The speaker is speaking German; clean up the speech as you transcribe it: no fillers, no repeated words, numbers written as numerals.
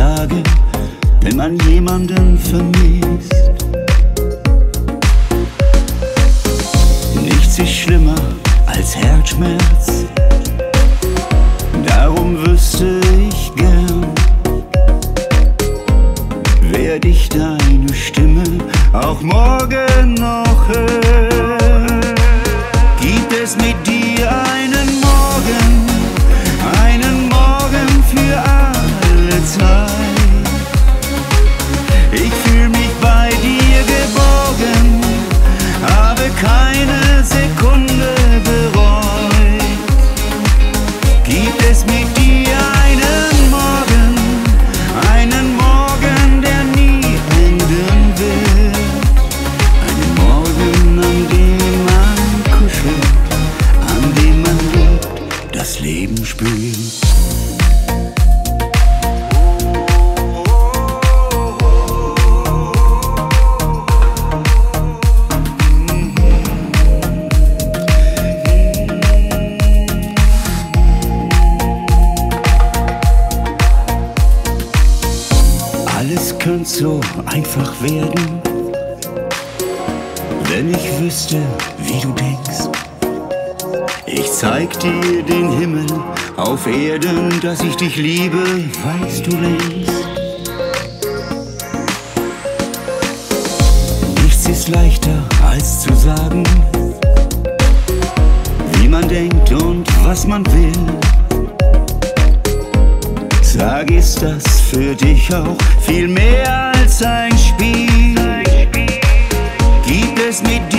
Tage, wenn man jemanden vermisst. Nichts ist schlimmer als Herzschmerz, darum wüsste ich gern, werd ich deine Stimme auch morgen noch hören. Gibt es mit dir einen Morgen für alle Zeit? Ich fühl mich bei dir geborgen, habe keine Sekunde bereut. Gibt es mit dir einen Morgen, der nie enden wird? Einen Morgen, an dem man kuschelt, an dem man lebt, das Leben spürt. Alles könnte so einfach werden, wenn ich wüsste, wie du denkst. Ich zeig dir den Himmel auf Erden, dass ich dich liebe, weißt du längst. Nichts ist leichter als zu sagen, wie man denkt und was man will. Sag, ist das für dich auch viel mehr als ein Spiel? Gibt es mit